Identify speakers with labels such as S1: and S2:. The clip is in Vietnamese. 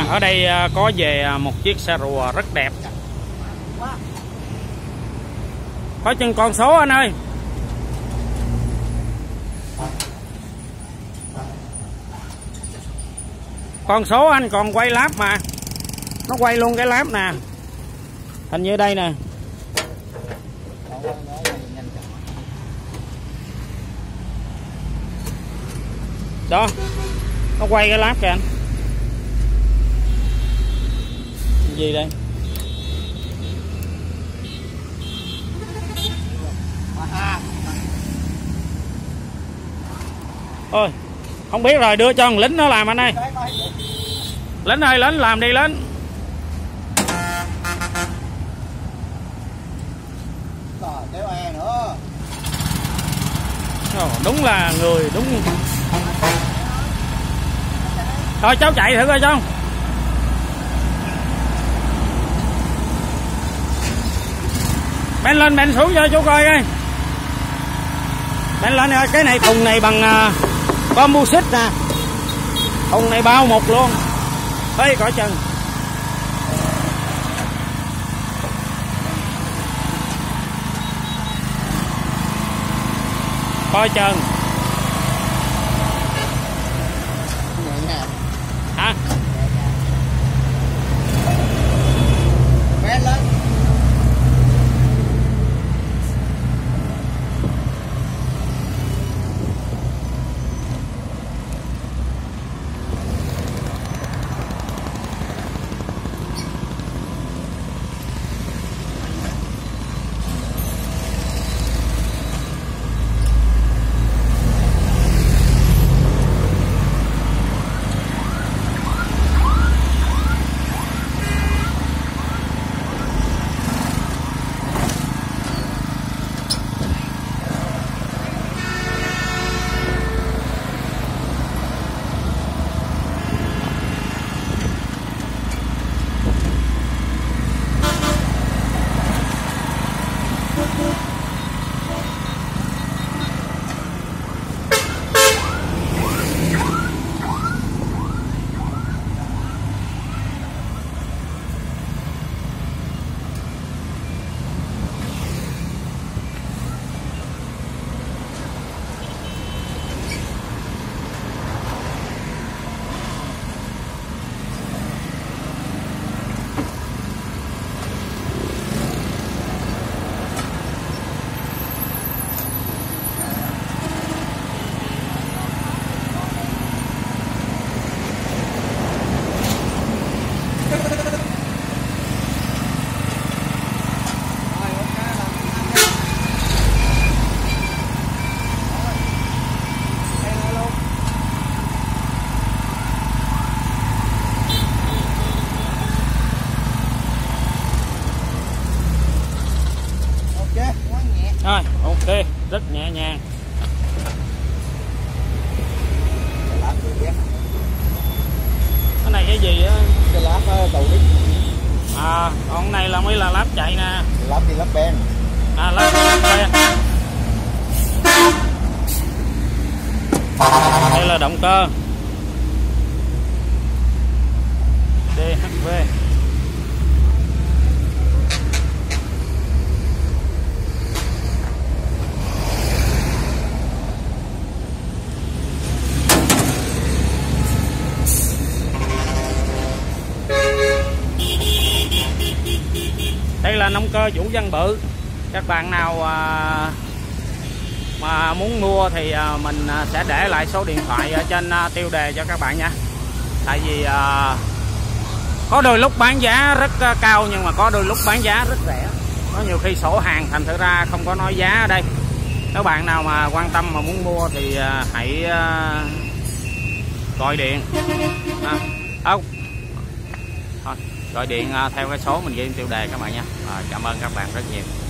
S1: ở đây có về một chiếc xe rùa rất đẹp. Có chừng con số anh ơi. Con số anh còn quay láp mà. Nó quay luôn cái láp nè. Hình như đây nè. Đó. Nó quay cái láp kìa anh. Gì đây? Ôi, không biết rồi, đưa cho thằng lính nó làm anh ơi. Lính ơi, lính làm đi lính. Đúng là người đúng. Thôi cháu chạy thử coi cháu. Ben lên ben xuống cho chú coi coi. Ben lên cái này, thùng này bằng composite nè. Thùng này bao một luôn. Thấy cỏ chân. Coi chân. Hả?
S2: Ben lên.
S1: Rồi, ok, rất nhẹ nhàng. Cái này cái gì á?
S2: Cái láp đầu đít.
S1: À, còn này là mới là láp chạy nè.
S2: Láp thì láp ben.
S1: À, láp ben. Đây là động cơ DHV. Đây là động cơ Vũ Văn Bự. Các bạn nào mà muốn mua thì mình sẽ để lại số điện thoại ở trên tiêu đề cho các bạn nha. Tại vì có đôi lúc bán giá rất cao nhưng mà có đôi lúc bán giá rất rẻ. Có nhiều khi sổ hàng thành thử ra không có nói giá ở đây. Các bạn nào mà quan tâm mà muốn mua thì hãy gọi điện. Thôi, gọi điện theo cái số mình ghi tiêu đề các bạn nha. Cảm ơn các bạn rất nhiều.